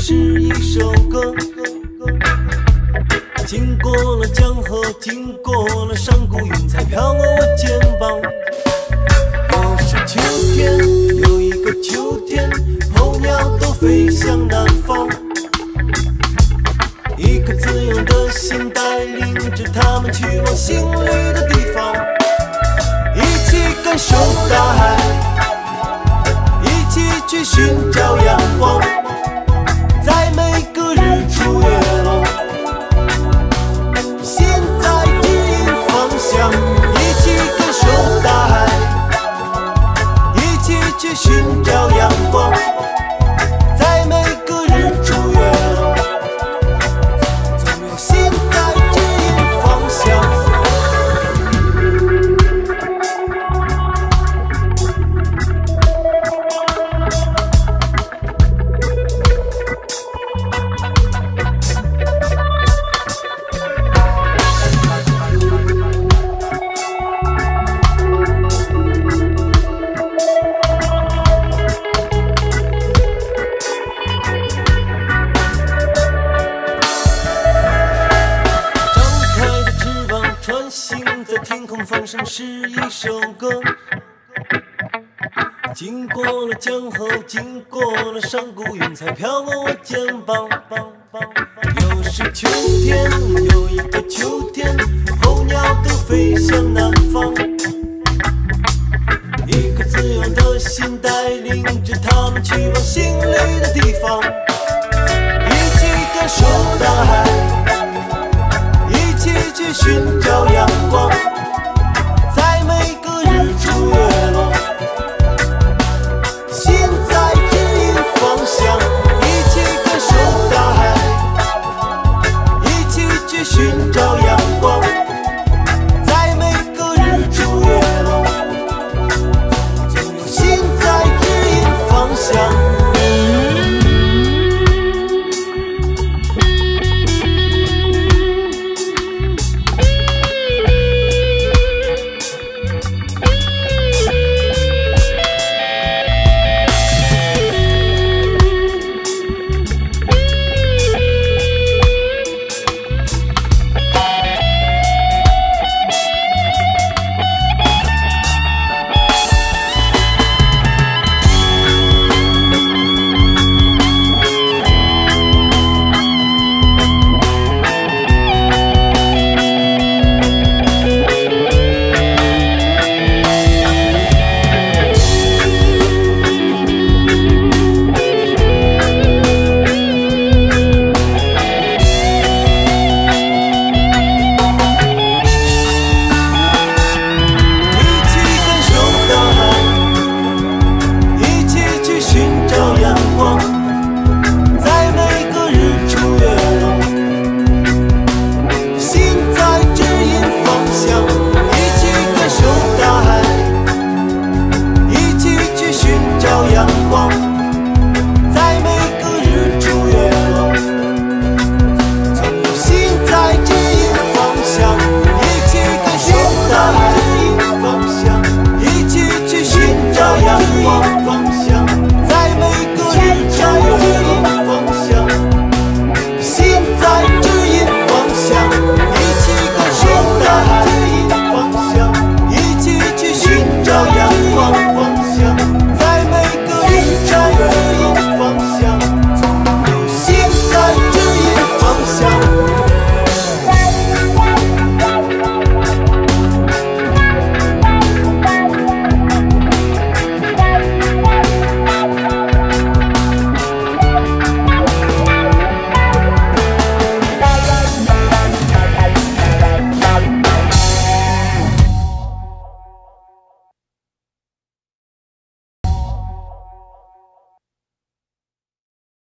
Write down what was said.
是一首歌，经过了江河，经过了山谷，云彩飘过我肩膀。又是秋天，又一个秋天，候鸟都飞向南方。一颗自由的心带领着他们去往心里的地方，一起感受大海，一起去寻找阳光，在每个日出月落，心在指引方向，一起感受大海，一起去寻找阳光，在每个日出月落，总有心在指引方向。穿行在天空，放声是一首歌，经过了江河，经过了山谷，云彩飘过我肩膀。又是秋天，又一个秋天，候鸟都飞向南方。一颗自由的心带领着他们去往心里的地方，一起感受大海，一起去寻找阳光，